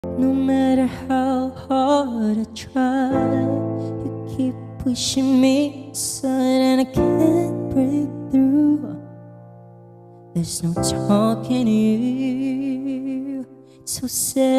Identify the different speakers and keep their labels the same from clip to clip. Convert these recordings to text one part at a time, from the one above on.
Speaker 1: No matter how hard I try, you keep pushing me aside and I can't break through. There's no talking to you. It's so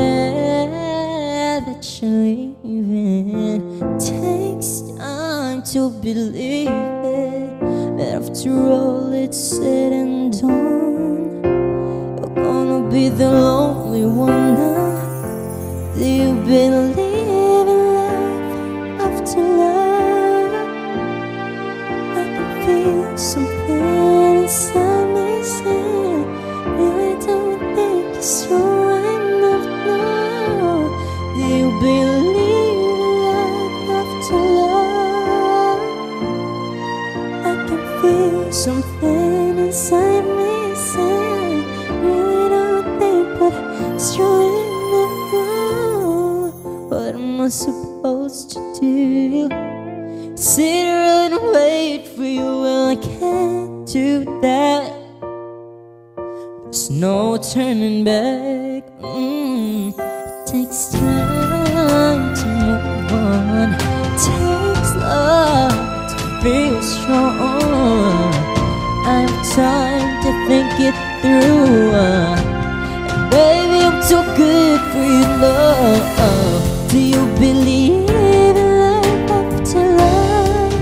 Speaker 1: sad that you're leaving. Takes time to believe it, but after all it's said and done, you're gonna be the lonely one now. Do you believe in love after love? I can feel something inside me saying, really don't think it's true enough now. Do you believe in love after love? I can feel something inside me saying, really don't think but it's true enough now. What am I supposed to do? Sit here and wait for you? Well, I can't do that. There's no turning back. It takes time to move on. It takes love to feel strong. I have time to think it through. And baby, I'm too good for your love. Do you believe in life after love?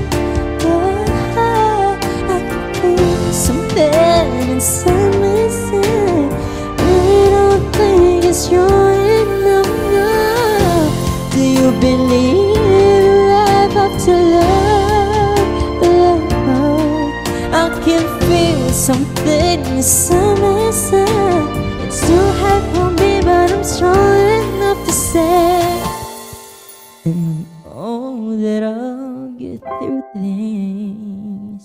Speaker 1: I can feel something inside me saying, really don't think it's true enough now. Do you believe in life after love? I can feel something inside me saying, it's too hard for me, but I'm strong enough to say, and know that I'll get through things,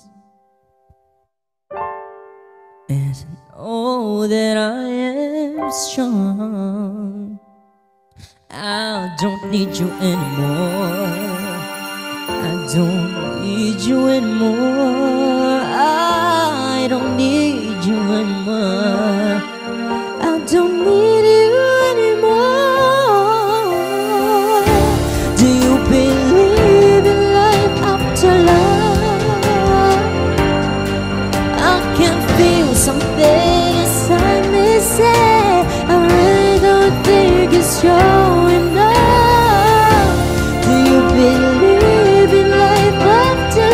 Speaker 1: and know that I am strong. I don't need you anymore. I don't need you anymore. I don't need you anymore. I don't need you anymore. Do you believe in life after love? I can feel something inside me say, I really don't think it's true enough. Do you believe in life after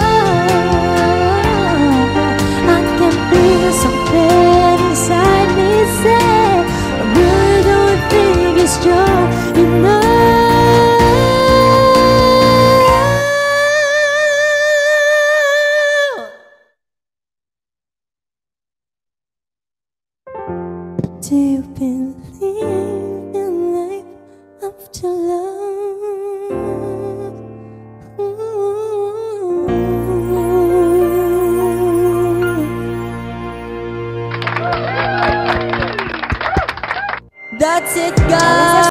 Speaker 1: love? I can feel something inside me say, I really don't think it's true enough. Do you believe